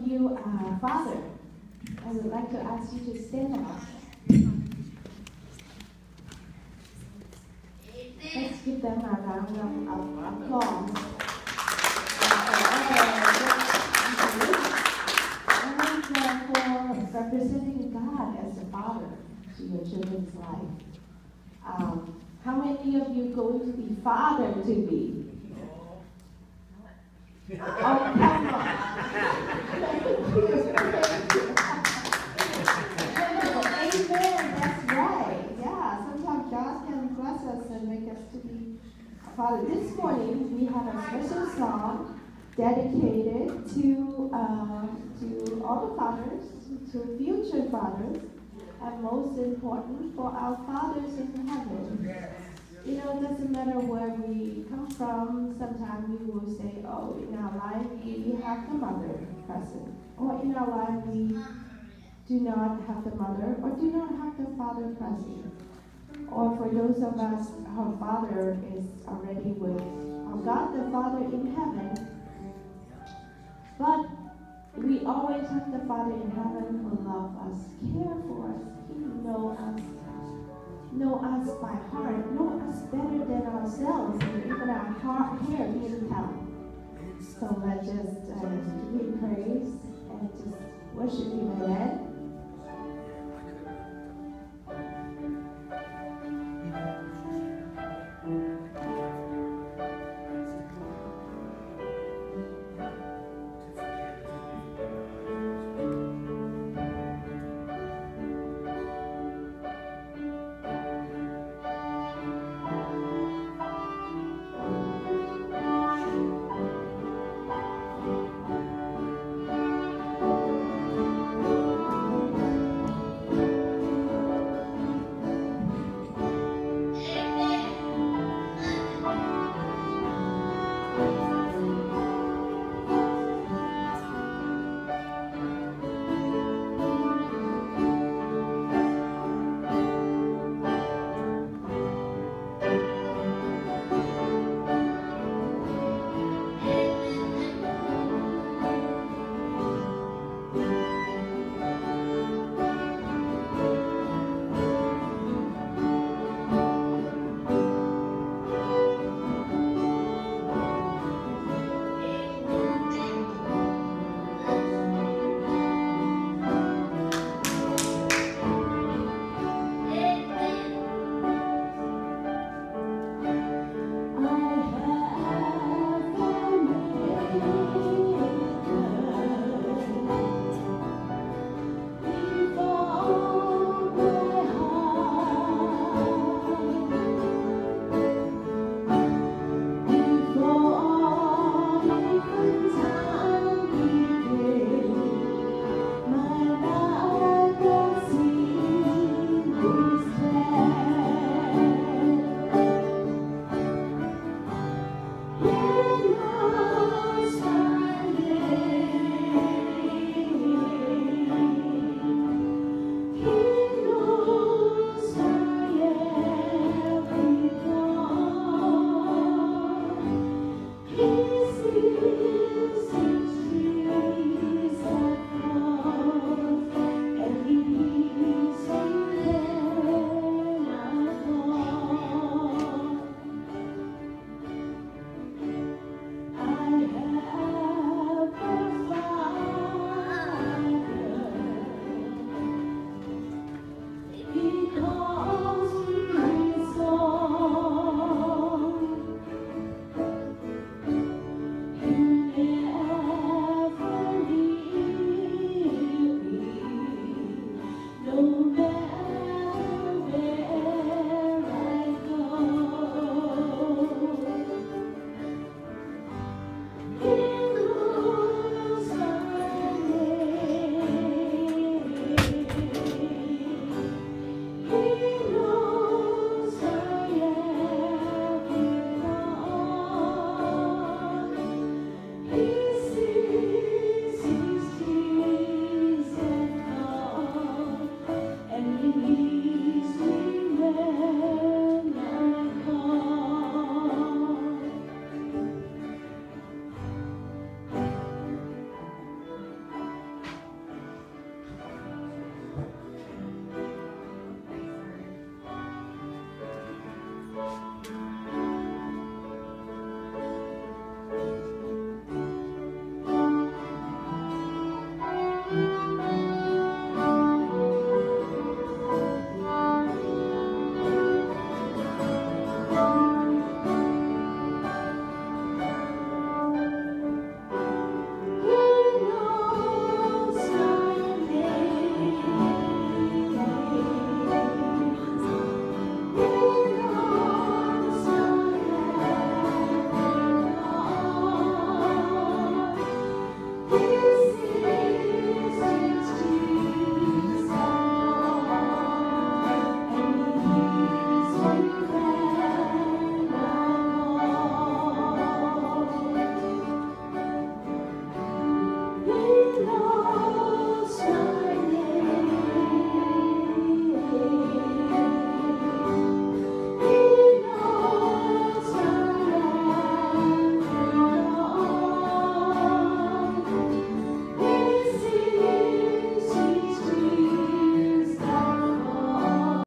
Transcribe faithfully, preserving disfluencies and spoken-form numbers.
of you are father, I would like to ask you to stand up. Let's give them a round of applause. And for representing God as a father to your children's life. Um, how many of you going to be father to be? Oh, come on. Amen, that's right. Yeah, sometimes God can bless us and make us to be a father. This morning we have a special song dedicated to uh, to all the fathers, to future fathers, and most important for our fathers in heaven. You know, it doesn't matter where we come from. Sometimes we will say, oh, in our life we have the mother present. Or in our life we do not have the mother or do not have the father present. Or for those of us, our father is already with our God the Father in heaven. But we always have the Father in heaven who loves us, care for us. He knows us. Know us by heart, know us better than ourselves, and even our heart hair can tell. So let's just uh,